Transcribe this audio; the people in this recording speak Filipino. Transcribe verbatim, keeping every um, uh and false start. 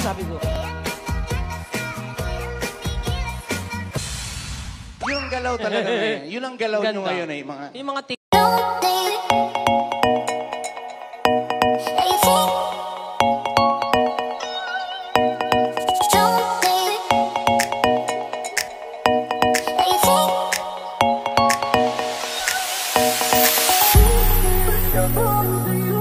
sabi ko. Yun ang galaw talaga ngayon. Yun ang galaw nyo Ganda. ngayon eh. Mga... Yung mga tik... Don't